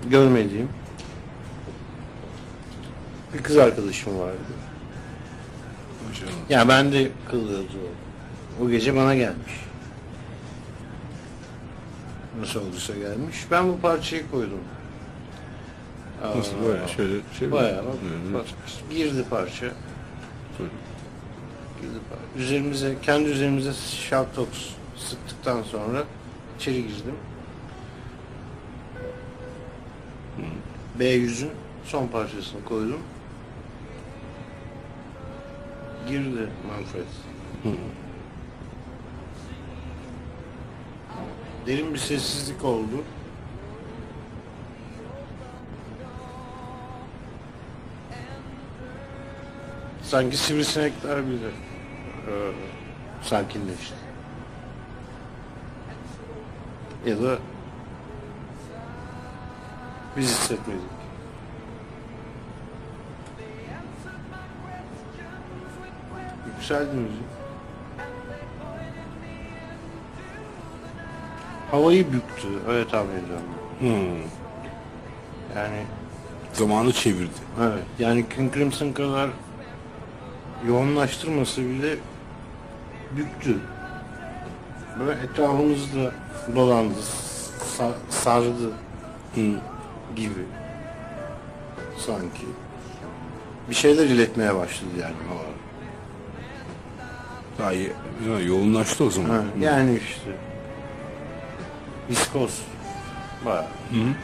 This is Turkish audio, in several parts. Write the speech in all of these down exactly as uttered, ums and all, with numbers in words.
görmediğim bir kız arkadaşım vardı. Yani ben de kılıyordu o. O gece bana gelmiş. Nasıl olduysa gelmiş. Ben bu parçayı koydum. Nasıl Aa, böyle şöyle şey bayağı bak, mi? bak, girdi parça. Girdi parça. Üzerimize, kendi üzerimize Shoutox sıktıktan sonra içeri girdim. B yüzün son parçasını koydum. Girdi Manfred. Hı. Derin bir sessizlik oldu. Sanki sivrisinekler bile e, sakinleşti. Ya da biz hissetmedik. Yükseldi müzik. Havayı büktü. Öyle tahmin ediyorum. Hmm. Yani Zamanı çevirdi. evet. Yani King Crimson kadar yoğunlaştırması bile büktü. Böyle etrafımızda dolandı, sa- sardı Hı. gibi sanki. Bir şeyler iletmeye başladı yani hava. Daha iyi. Ya, yoğunlaştı o zaman. Ha, Hı. yani işte viskoz bayağı. Hı hı.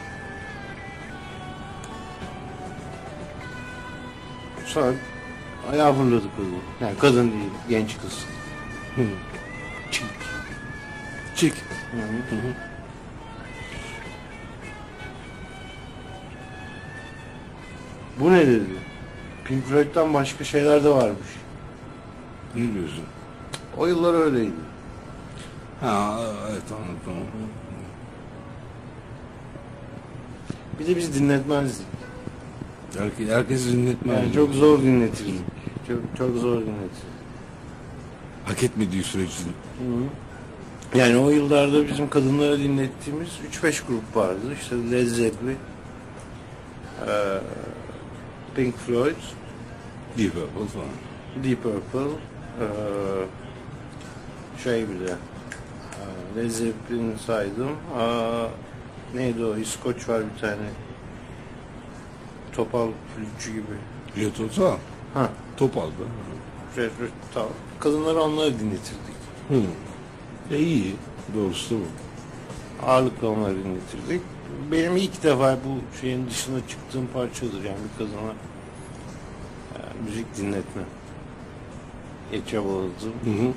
Sonra ayağa fırladı kadın. Yani kadın değil, genç kız. Hı. Çık. Çık. Hı hı. Hı hı. Bu ne dedi? Pink Floyd'dan başka şeyler de varmış. Ne diyorsun? O yıllar öyleydi. Ha evet anladım. Bir de biz dinletmezdik. Herkes, herkes dinletmez. Yani çok zor dinletirdik. Çok, çok zor dinletirdik. Hak etmediği sürece. Hı hı. Yani o yıllarda bizim kadınlara dinlettiğimiz üç beş grup vardı. İşte Led Zeppelin, eee, Pink Floyd, Deep Purple falan. Deep Purple, eee, şey bir de eee, Led Zeppelin saydım. Aa, neydi o? İskoç var bir tane. Topal flütçü gibi. Jet Ota. Ha, Topal'da. Red Red tamam. Kadınlara onları dinletirdik. Hı. E iyi. Doğrusu bu. Ağırlıkla onları dinletirdik. Benim ilk defa bu şeyin dışına çıktığım parçadır yani bir kadına e, müzik dinletme. E, çabaladığım Hı hı.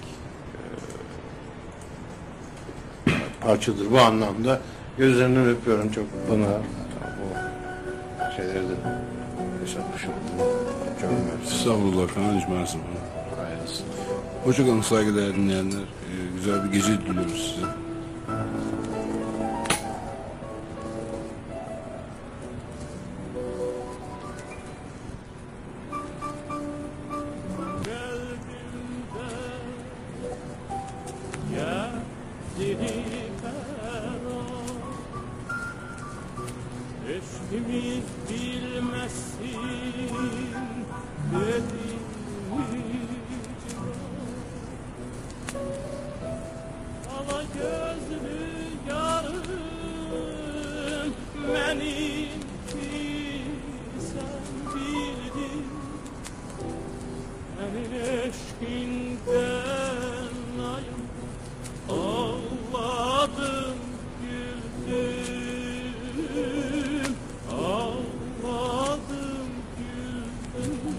e, parçadır bu anlamda. Gözlerinden öpüyorum çok bana e, bu şeyleri de yaşatmış oldum. Çok mersi. Estağfurullah Kaan'cığım her zaman. Hayırlısı. Hoşçakalın saygıdeğer dinleyenler. Ee, güzel bir gece diliyoruz size. Eşkimiz bilmezsin dedi ala gözlü yarım benim ki sen bildin senin eşkinden ayım ağladım güldüm ağladım güldüm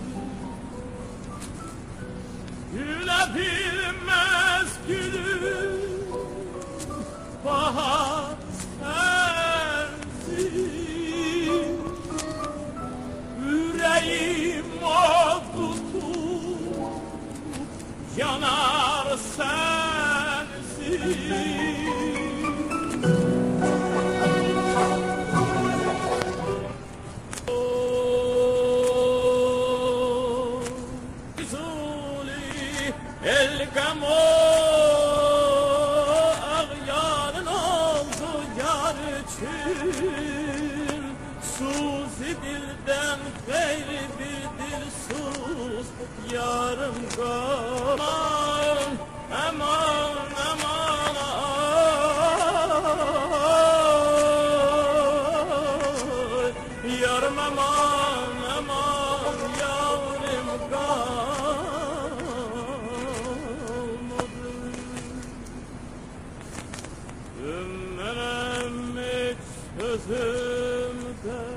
gülebilmez gülüm Ümmelenmek sözümde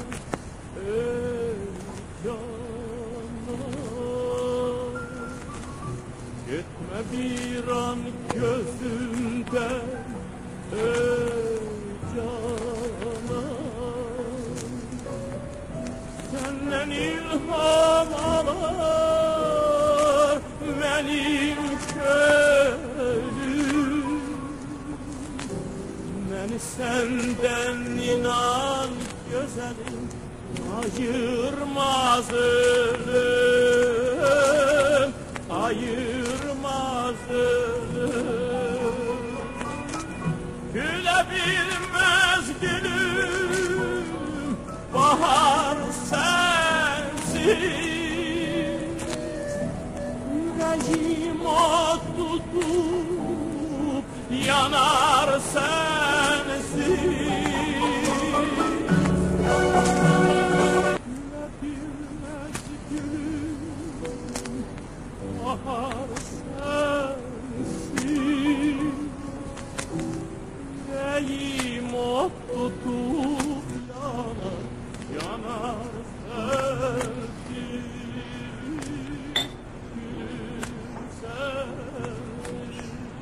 ey canan. Gitme bir an gözümden ey canan. Senden ilham alar benim gönlüm. Beni senden inan güzelim ayırmaz ölüm, ayırmaz ölüm. Gülebilmez gülüm, bahar sensin. Yüreğim ot tutup yanar sensin. Gülebilmez gülüm, bahar sensin. Yüreğim ot tutup yanar, yanar sensin. Gülüm sensin.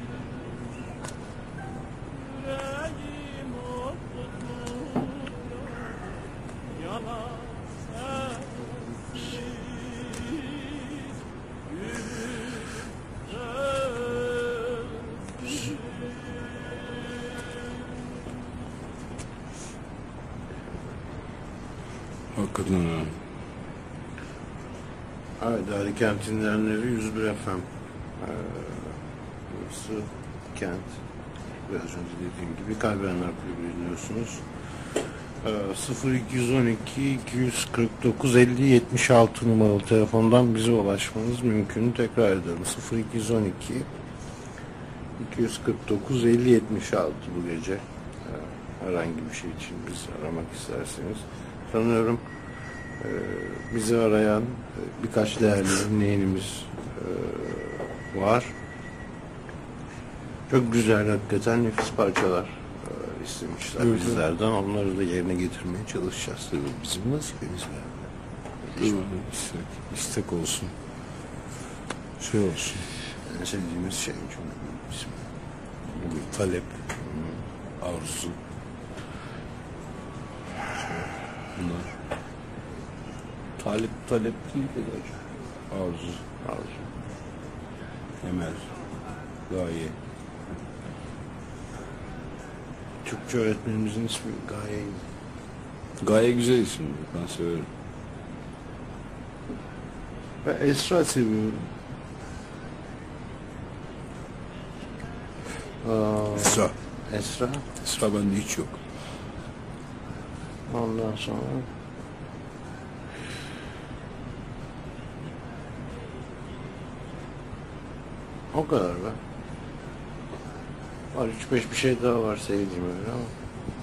Yüreğim ot tutup yanar sensin. Gülüm sensin. Hakikaten ha. Evet, Ali Kent'in dinleyenleri yüz bir F M. Ee, burası Kent. Biraz önce dediğim gibi Kalbenler Kulübü dinliyorsunuz. Ee, sıfır iki yüz on iki iki yüz kırk dokuz elli yetmiş altı numaralı telefondan bize ulaşmanız mümkün. Tekrar edelim. sıfır iki yüz on iki iki yüz kırk dokuz elli yetmiş altı bu gece. Ee, herhangi bir şey için bizi aramak isterseniz. Sanıyorum e, bizi arayan e, birkaç değerli dinleyenimiz e, var. Çok güzel, hakikaten nefis parçalar e, istemişler Evet, bizlerden. Onları da yerine getirmeye çalışacağız. Tabii bizim nasibimiz var. Değil mi? İstek, istek olsun. Şey olsun. En sevdiğimiz şey çok bizim. Bu bir talep, arzu. Bunlar. Talep talep değil de Arzu, arzu. emel, gaye. Türkçe öğretmenimizin ismi Gaye. Gaye güzel isim. Ben severim. Ve Esra seviyorum. Aa, Esra. Esra. Esra bende hiç yok. Ondan sonra o kadar be. Var üç beş bir şey daha var sevdiğim öyle ama.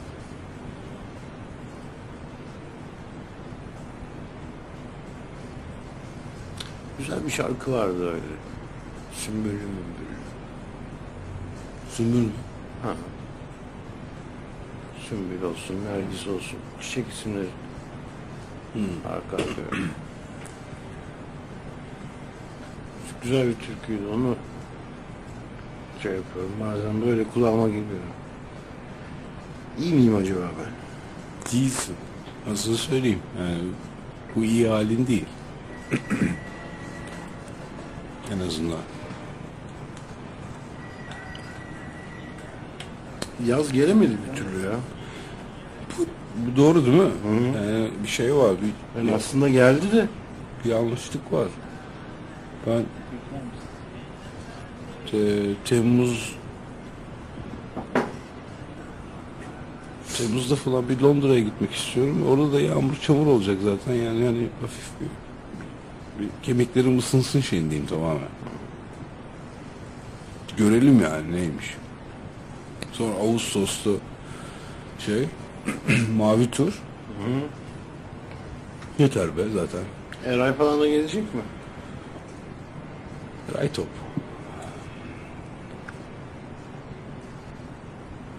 Güzel bir şarkı vardı öyle. Sümbüllü mümbüllü. Sümbül mü? Ha. Sümbül olsun, Nergis olsun. Çiçek isimleri. Hı. Arka arkaya. Çok güzel bir türküydü, onu şey yapıyorum. Bazen böyle kulağıma geliyor. İyi miyim acaba ben? Değilsin. Nasıl söyleyeyim? Yani bu iyi halin değil. En azından. Yaz gelemedi bir türlü ya. Bu doğru değil mi? Hı. Yani bir şey var. Bir, Yani aslında geldi de. bir yanlışlık var. Ben te- Temmuz Temmuz'da falan bir Londra'ya gitmek istiyorum. Orada da yağmur çamur olacak zaten. Yani hani hafif bir, bir kemiklerim ısınsın şeyindeyim tamamen. Görelim yani neymiş. Sonra Ağustos'ta şey mavi tur. Hı. Yeter be zaten. Eray falan da gelecek mi? Ray top.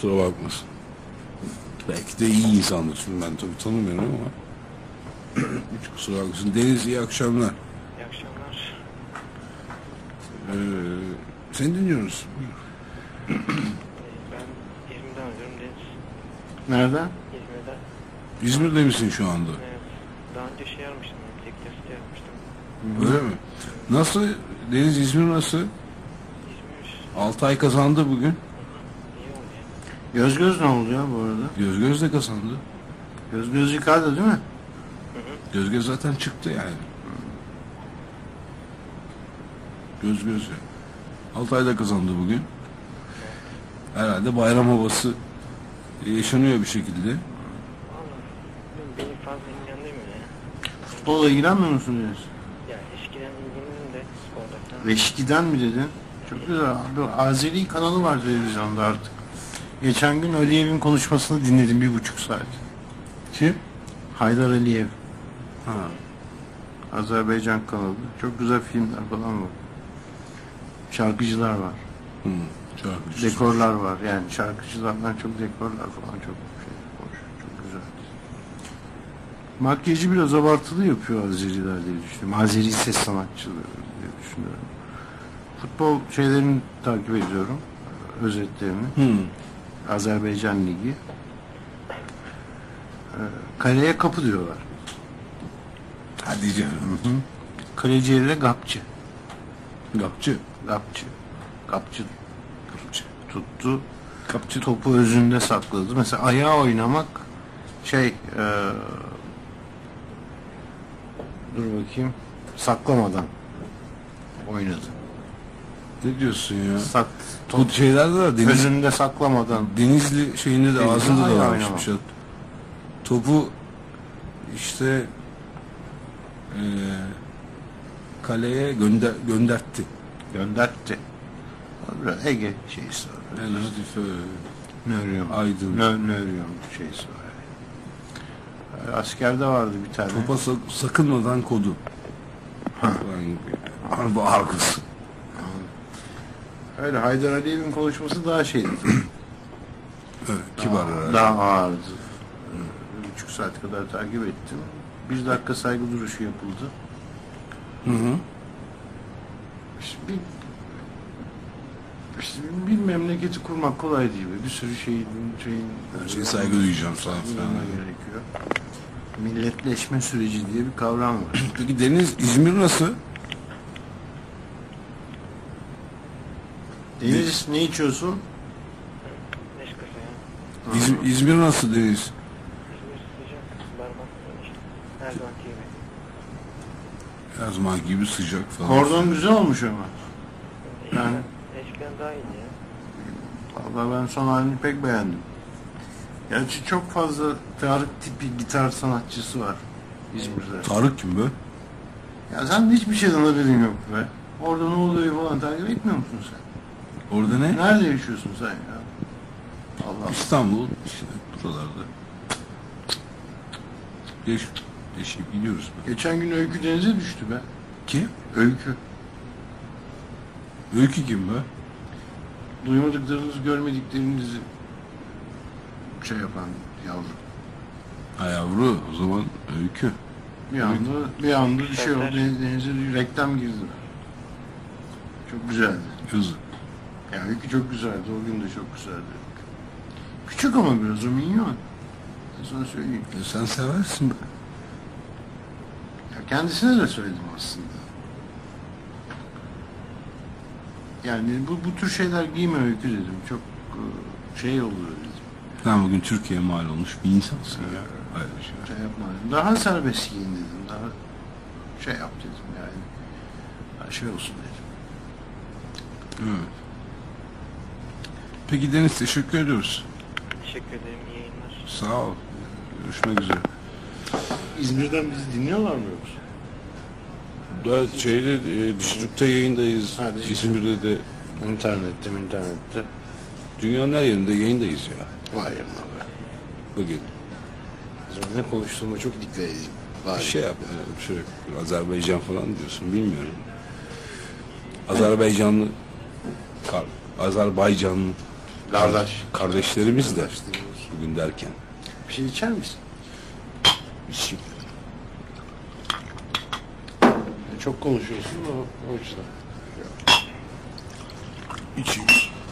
kusura bakmasın. Belki de iyi insandır. Şimdi ben tabii tanımıyorum ama. Hiç kusura bakmasın. Deniz, iyi akşamlar. İyi akşamlar. Ee, seni dinliyoruz. Ee, Ben İzmir'den arıyorum Deniz. Nereden? İzmir'den. İzmir'de misin şu anda? Evet. Daha önce şey yapmıştım. Tek testi yapmıştım. Öyle mi? Nasıl? Deniz, İzmir nasıl? İzmir Altay kazandı bugün. iyi oldu ya. Göz göz ne oldu ya bu arada? Göz göz de kazandı. Göz göz yıkardı değil mi? Göz göz zaten çıktı yani. Göz göz ya. Altay da kazandı bugün. Herhalde bayram havası yaşanıyor bir şekilde. Valla beni fazla ilgilendirmiyor ya. Futbolla ilgilenmiyor musun Deniz? Ya eskiden ilgilendim de sporda. Leşki'den mi dedin? Çok güzel. Abi, Azeri kanalı var televizyonda artık. Geçen gün Aliyev'in konuşmasını dinledim bir buçuk saat. Kim? Haydar Aliyev. Ha. Azerbaycan kanalı. Çok güzel filmler falan var. Şarkıcılar var. Hı. Şarkıcı. Dekorlar var. Yani şarkıcılardan çok dekorlar falan çok şey, hoş, çok güzel. Makyajı biraz abartılı yapıyor Azeriler diye düşünüyorum. Azeri ses sanatçıları diye düşünüyorum. Futbol şeylerini takip ediyorum. Özetlerini. Hı. Azerbaycan Ligi. Ee, Kaleye kapı diyorlar. Hadi canım. Hı hı. Kaleciye de gapçı. Kapçı. Gapçı. Gapçı Kapçı. tuttu. Kapçı. Topu özünde sakladı. Mesela ayağa oynamak şey e, dur bakayım saklamadan oynadı. Ne diyorsun ya? Sak, Bu top şeylerde de deniz, özünde saklamadan. Denizli şeyinde de Denizli ağzında da ayağı varmış bir şey. Topu işte eee kaleye gönder göndertti. Göndertti. Biraz Ege şeysi var. En hafif eee, Nöryon. Aydın. Nö, nöryon şeysi var. Yani. Askerde vardı bir tane. topa sak- sakınmadan kodu. Falan gibi. Harbi arkası. Öyle Haydar Aliyev'in konuşması daha şeydi. Evet, kibar herhalde. Daha ağırdı. Bir buçuk saat kadar takip ettim. Bir dakika saygı duruşu yapıldı. Hı hı. İşte bir, işte bir memleketi kurmak kolay değil. Bir sürü şeyin, şeyin Her şeye saygı duyacağım falan filan. uyulma gerekiyor. Milletleşme süreci diye bir kavram var. Peki Deniz, İzmir nasıl? Deniz ne içiyorsun? Neşkası ya. İz- İzmir nasıl Deniz? İzmir sıcak. Berbat işte. Her zamanki gibi. Her zaman gibi sıcak falan. Kordon güzel olmuş ama. Eskiden, Yani- eskiden daha iyiydi ya. Vallahi ben son halini pek beğendim. Gerçi çok fazla Tarık tipi gitar sanatçısı var İzmir'de. Tarık kim be? Ya sen de hiçbir şeyden haberin yok be. Orada ne oluyor falan takip etmiyor musun sen? Orada ne? Nerede yaşıyorsun sen ya? Allah İstanbul, işte buralarda. Geç, yaşayıp gidiyoruz be. Geçen gün Öykü denize düştü be. Kim? Öykü. Öykü kim be? Duymadıklarınızı, görmediklerinizi şey yapan yavru. Ha yavru, o zaman Öykü. Bir anda, bir anda bir şey oldu. Denize, denize bir reklam girdi. Çok güzeldi. Yazık. Yani Öykü çok güzeldi. O gün de çok güzeldi. Küçük ama biraz o minyon. Ben sana söyleyeyim. E sen seversin be. Ya kendisine de söyledim aslında. Yani bu, bu tür şeyler giyme Öykü dedim. Çok e, şey oluyor dedim. Sen bugün Türkiye'ye mal olmuş bir insansın ya. Hayır şey. Şey yapma dedim. Daha serbest giyin dedim. Daha şey yap dedim yani. Daha şey olsun dedim. Evet. Peki Deniz, teşekkür ediyoruz. Teşekkür ederim. İyi yayınlar. Sağ ol. Görüşmek üzere. İzmir'den bizi dinliyorlar mı yoksa? Da şeyde e, Dijitürk'te yayındayız. Ha, Dijitürk. İzmir'de de İnternette mi internette? dünyanın her yerinde yayındayız ya. Vay yanına be. Bugün Şimdi ne konuştuğuma çok dikkat edeyim. bir Vay. şey yap. e, Bir şey yok. Azerbaycan falan diyorsun bilmiyorum. Azerbaycanlı Kar- Azerbaycanlı Kardeş. Kardeşlerimiz de Kardeşlerimiz. bugün derken. Bir şey içer misin? İçim. Çok konuşuyorsun o, o yüzden. İçim.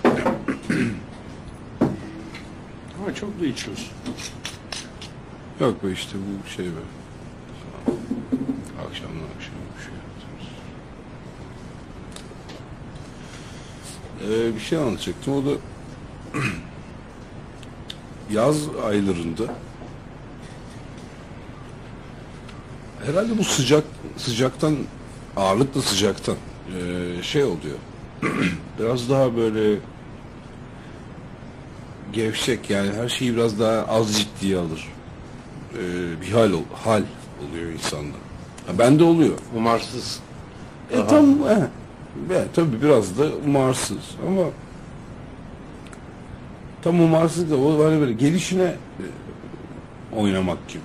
Ama çok da içiyorsun. Yok be işte bu şey be. Akşamdan akşama bir şey yapıyoruz. Ee, bir şey anlatacaktım. O da yaz aylarında herhalde bu sıcak sıcaktan ağırlıkla sıcaktan ee, şey oluyor. Biraz daha böyle gevşek, yani her şeyi biraz daha az ciddiye alır. Ee, bir hal ol, hal oluyor insanda. Ha, bende oluyor. Umarsız. E Aha. tam he. Be, tabii biraz da umarsız ama tam umarsız da o hani böyle gelişine e, oynamak gibi.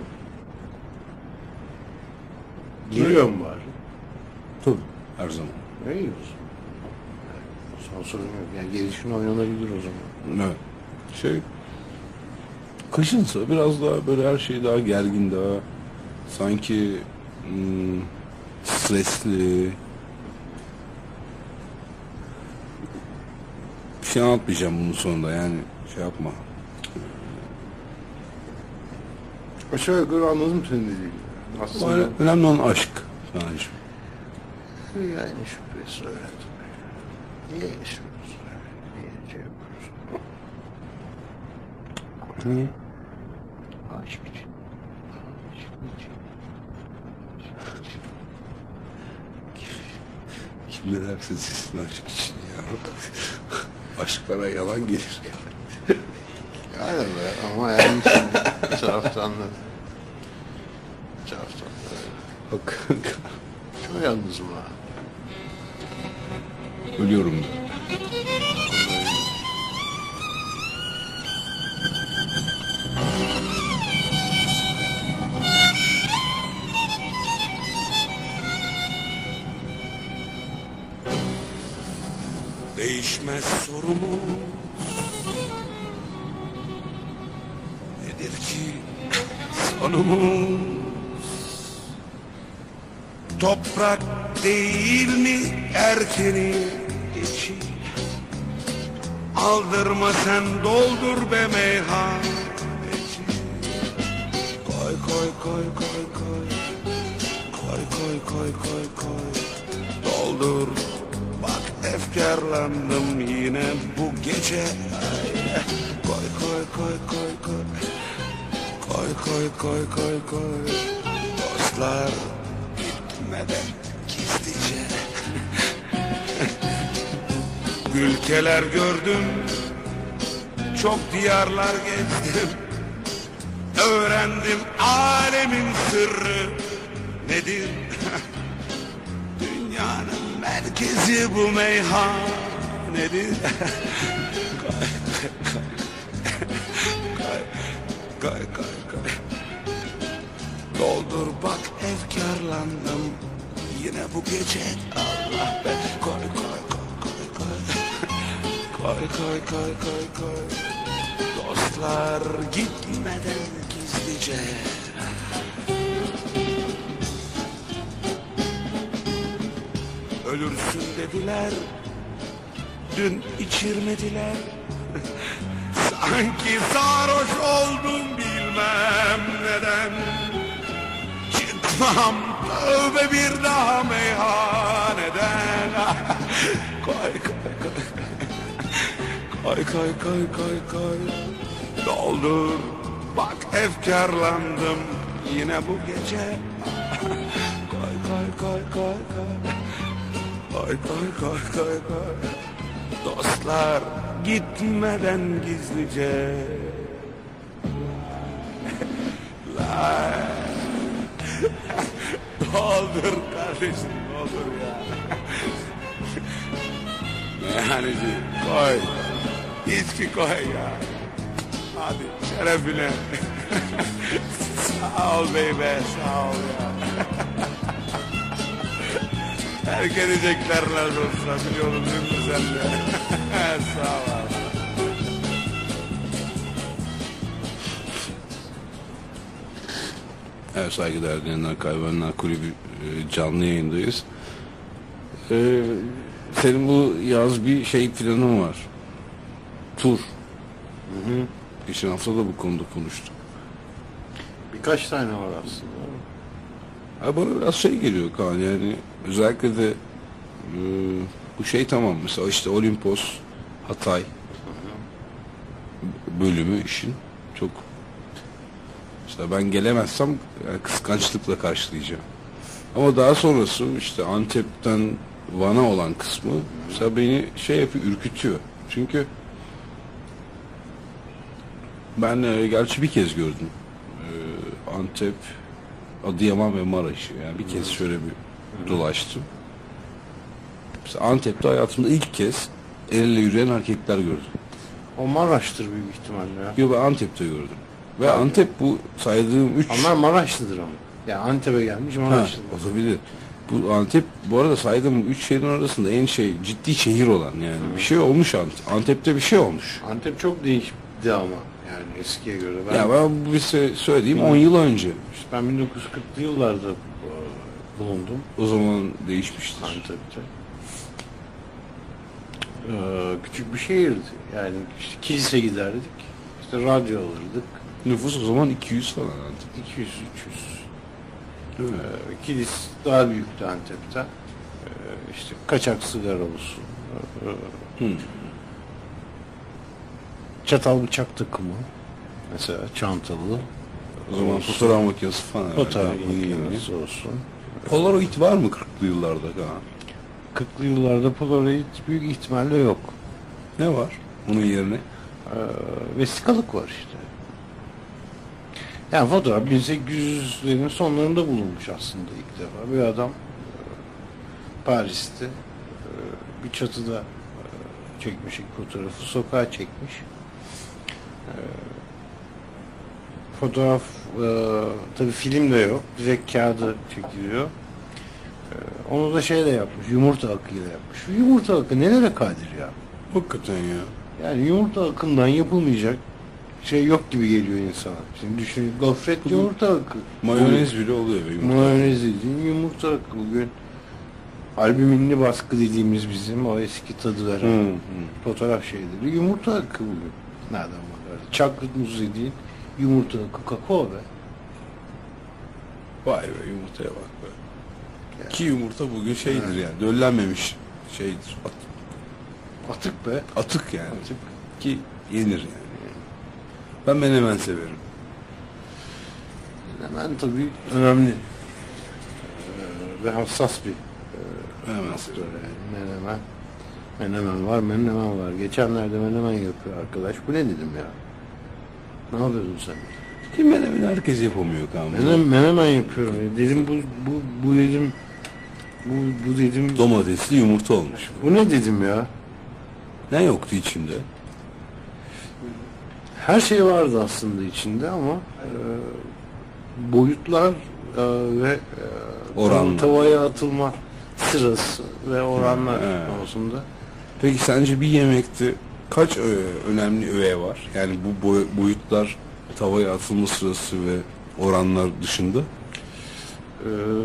Giriyor mu bari? Tabii her zaman. Ne yiyorsun? Son sorun yok. Yani gelişine oynanabilir o zaman. Evet. Şey kışınsa biraz daha böyle her şey daha gergin, daha sanki hmm, stresli. Bir şey anlatmayacağım bunun sonunda, yani şey yapma. Aşağı yukarı anladım senin dediğini. Aslında Öyle, önemli olan aşk Sanacığım. yani şüphesiz öyle. Niye yaşıyoruz? Niye şey yapıyoruz? Niye? Aşk için. Aşk için. Kim ne derse sizin aşk için ya. Aşklara yalan gelir. Yani be ama yani şimdi bir taraftan da bir taraftan da Bak çok yalnızım ha. ölüyorum da. Değişmez sorumuz nedir ki sonumuz? Toprak değil mi erkeni geçi? Aldırma sen doldur be meyhaneci. Koy koy koy koy koy koy koy koy koy koy doldur. Bak efkarlandım yine bu gece. Ay, koy koy koy koy koy koy koy koy koy koy dostlar gitmeden gizlice. Ülkeler gördüm, çok diyarlar gezdim, öğrendim alemin sırrı nedir. Dünyanın merkezi bu meyhanedir. Kay kay kay kay kay kay. Doldur bak efkarlandım yine bu gece. Allah be koy koy koy koy koy koy koy koy koy koy dostlar gitmeden gizlice. Ölürsün dediler, dün içirmediler. Sanki sarhoş oldum bilmem neden. Çıkmam tövbe bir daha meyhaneden. Koy koy koy koy koy koy koy koy doldur bak efkarlandım yine bu gece. Koy koy koy koy koy koy koy koy koy koy dostlar gitmeden gizlice. La doldur kardeşim doldur ya. Meyhaneci koy içki koy ya. Hadi şerefine. Sağ ol beybe sağ ol ya. Terk edecekler nasıl olsa biliyorum değil mi sen de? Sağ ol abi. Evet, saygıdeğer dinleyenler, Kaybedenler Kulübü e, canlı yayındayız. Ee, senin bu yaz bir şey planın var. Tur. Hı hı. Geçen hafta da bu konuda konuştuk. Birkaç tane var aslında. Ha, bana biraz şey geliyor Kaan, yani özellikle de e, bu şey tamam, mesela işte Olimpos, Hatay bölümü işin çok, mesela ben gelemezsem yani kıskançlıkla karşılayacağım. Ama daha sonrası işte Antep'ten Van'a olan kısmı mesela beni şey yapıyor, ürkütüyor. Çünkü ben e, gerçi bir kez gördüm e, Antep, Adıyaman ve Maraş'ı. Yani bir kez şöyle bir dolaştım. Mesela Antep'te hayatımda ilk kez el ele yürüyen erkekler gördüm. O Maraş'tır büyük ihtimalle ya. Yo, ben Antep'te gördüm. Ve Antep bu saydığım üç... Onlar Maraşlıdır ama. Yani Antep'e gelmiş Ha, Maraşlıdır. olabilir. Bu Antep, bu arada saydığım üç şehrin arasında en şey, ciddi şehir olan yani. Bir şey olmuş Antep. Antep'te bir şey olmuş. Antep çok değişti ama yani eskiye göre. Ben, Ya ben bir şey söyleyeyim, on yıl önce. işte ben bin dokuz yüz kırklı yıllarda e, bulundum O zaman değişmiştir. Antep'te. Ee, küçük bir şehirdi. Yani işte kilise giderdik. İşte radyo alırdık. Nüfus o zaman iki yüz falan Antep. iki yüz üç yüz. Değil mi? Ee, kilis daha büyüktü Antep'te. Ee, işte kaçak sigara olsun. Ee, Hı. çatal bıçak takımı. Mesela çantalı. O zaman olsun. fotoğraf makinesi falan. herhalde. Fotoğraf Yeni yeni. makinesi olsun. Polaroid var mı kırklı yıllarda Kaan? kırklı yıllarda Polaroid büyük ihtimalle yok. Ne var onun yerine? Ee, vesikalık var işte. Yani fotoğraf bin sekiz yüzlerin sonlarında bulunmuş aslında ilk defa. Bir adam e, Paris'te e, bir çatıda e, çekmiş ilk fotoğrafı, sokağa çekmiş. E, fotoğraf e, tabii film de yok, direkt kağıda çekiliyor. E, onu da şeyle yapmış, yumurta akıyla yapmış. Şu yumurta akı nelere kadir ya? Hakikaten ya. Yani yumurta akından yapılmayacak şey yok gibi geliyor insana. Şimdi düşün, gofret yumurta akı. Mayonez bile oluyor be yumurta. Mayonez dediğin yumurta akı. Bugün albüminli baskı dediğimiz bizim o eski tadı veren Hı, hı. fotoğraf şeyleri yumurta akı bugün. Nereden bakarsın? Chocolate muz dediğin yumurta akı, kakao be. Vay be, yumurtaya bak be. Ki yumurta bugün şeydir yani, döllenmemiş şeydir. At- Atık be. atık yani. Atık. Ki yenir yani. Ben menemen severim. Hemen tabii önemli ee, ve hassas bir Menemen faktör severim. yani. Menemen. Menemen var, menemen var. Geçenlerde menemen yapıyor arkadaş. Bu ne dedim ya? Ne yapıyordun sen? Ki menemen herkes yapamıyor Kaan. Menemen, menemen yapıyorum. Dedim bu, bu, bu dedim bu, bu dedim Domatesli yumurta olmuş. bu ne dedim ya? Ne yoktu içinde? Her şey vardı aslında içinde ama e, boyutlar e, ve e, Oranlar. tavaya atılma sırası ve oranlar He. konusunda. Peki sence bir yemekte kaç ö- önemli öğe var? Yani bu boy- boyutlar, tavaya atılma sırası ve oranlar dışında? E,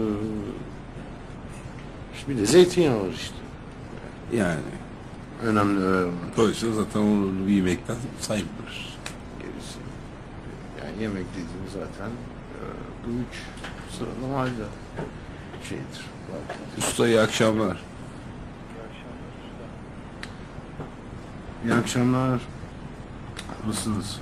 bir de zeytinyağı var işte. Yani Önemli öğe. dolayısıyla zaten onu bir yemekten sayılır. Gerisi. Yani yemek dediğimiz zaten e, bu üç sıralamayla şeydir. Usta, iyi akşamlar. İyi akşamlar. Nasılsınız?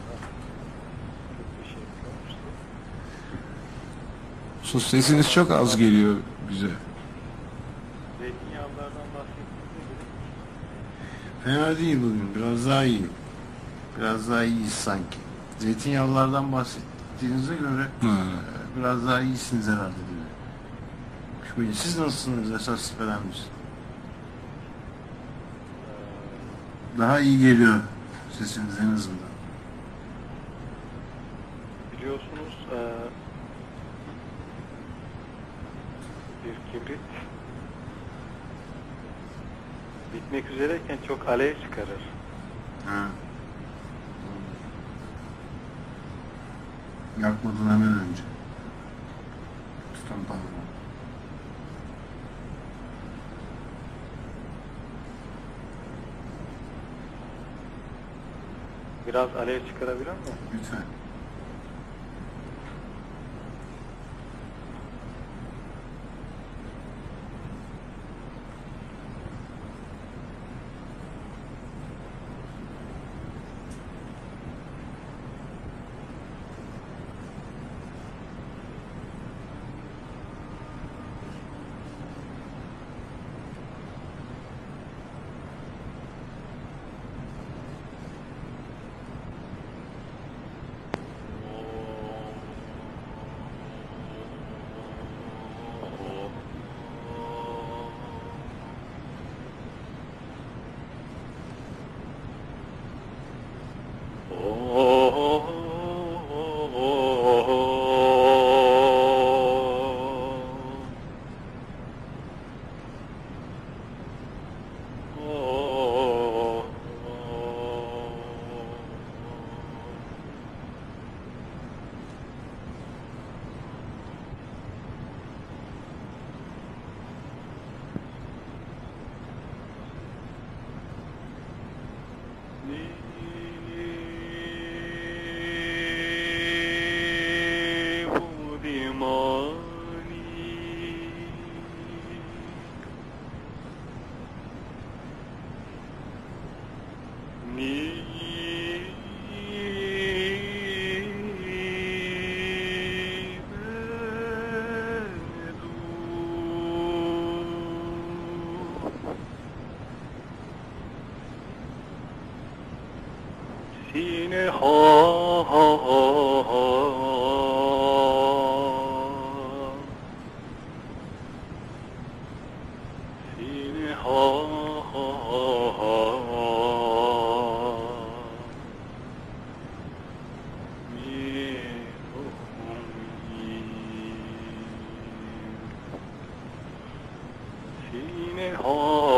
Sus, sesiniz çok az geliyor bize. Zeytinyağlardan bahsettiğiniz gibi Fena değil bugün. Biraz daha iyi. Biraz daha iyiyiz sanki. Zeytinyağlılardan bahsettiğinize göre Ha. e, biraz daha iyisiniz herhalde dedi. Şüpheli. Siz nasılsınız esas şüphelenmiş? Daha iyi geliyor sesiniz en azından. biliyorsunuz eee, bir kibrit bitmek üzereyken çok alev çıkarır. Ha. Yakmadan hemen önce. fantasma. Biraz alev çıkarabilir miyim? Lütfen. Sine ha ha ha ha Sine ha ha ha Mi Sine ha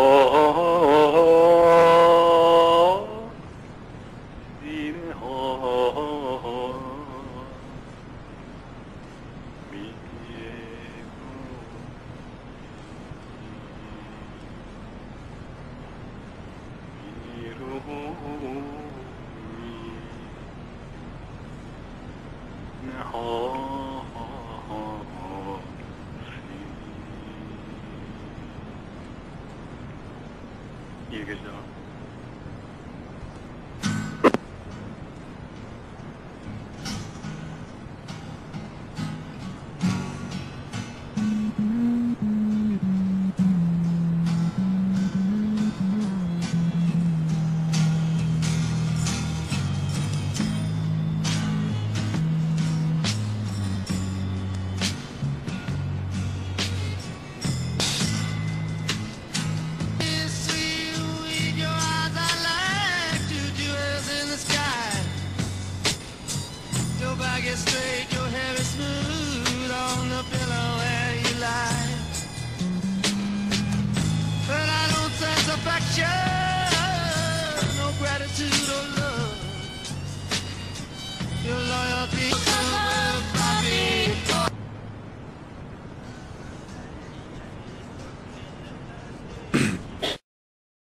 İyi geceler. Get straight, your hair is smooth on the pillow where you lie. But I don't sense affection, no gratitude or love. Your loyalty.